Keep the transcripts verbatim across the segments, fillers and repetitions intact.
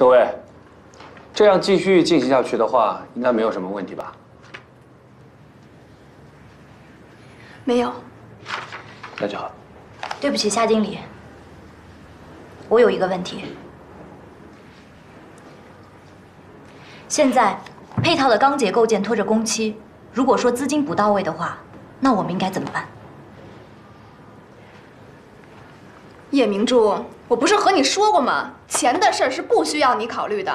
各位，这样继续进行下去的话，应该没有什么问题吧？ 没有。 那就好。 对不起，夏经理，我有一个问题。现在配套的钢结构件拖着工期，如果说资金不到位的话，那我们应该怎么办？ 叶明珠，我不是和你说过吗？钱的事儿是不需要你考虑的。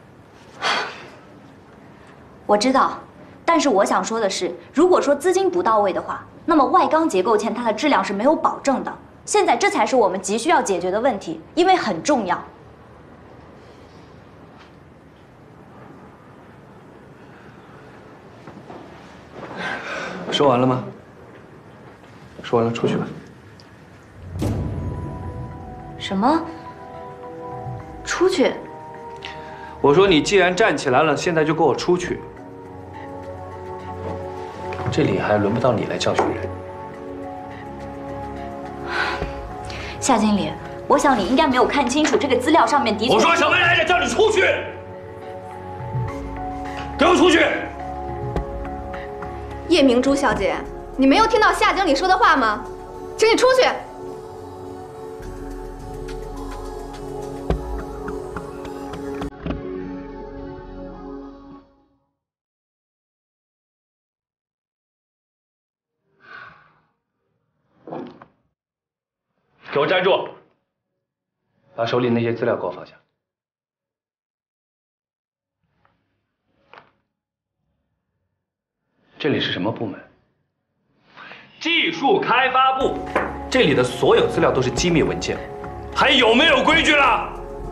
我知道，但是我想说的是，如果说资金不到位的话，那么外钢结构件它的质量是没有保证的。现在这才是我们急需要解决的问题，因为很重要。 说完了吗？说完了，出去吧。 什么？出去？ 我说你既然站起来了，现在就给我出去。这里还轮不到你来教训人。 夏经理，我想你应该没有看清楚这个资料上面的确。 我说什么来着？叫你出去！给我出去！ 叶明珠小姐，你没有听到夏经理说的话吗？请你出去。 给我站住！把手里那些资料给我放下。这里是什么部门？技术开发部。这里的所有资料都是机密文件，还有没有规矩了？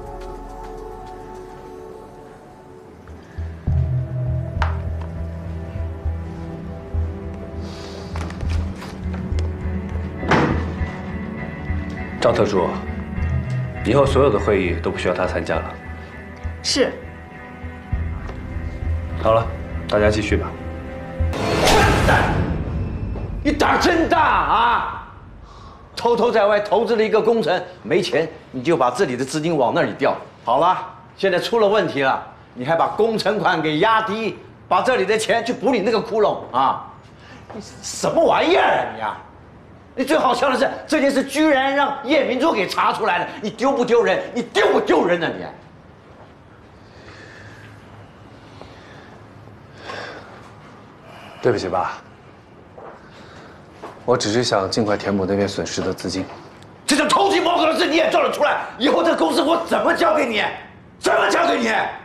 赵特助，以后所有的会议都不需要他参加了。 是。 好了，大家继续吧。 笨蛋，你胆真大啊！偷偷在外投资了一个工程，没钱你就把这里的资金往那里调。好了，现在出了问题了，你还把工程款给压低，把这里的钱去补你那个窟窿啊！你什么玩意儿啊你啊！你最好笑的是，这件事居然让叶明珠给查出来了，你丢不丢人？你丢不丢人呢、啊、你？ 对不起爸，我只是想尽快填补那边损失的资金。 这种偷鸡摸狗的事你也做得出来？以后这公司我怎么交给你？怎么交给你？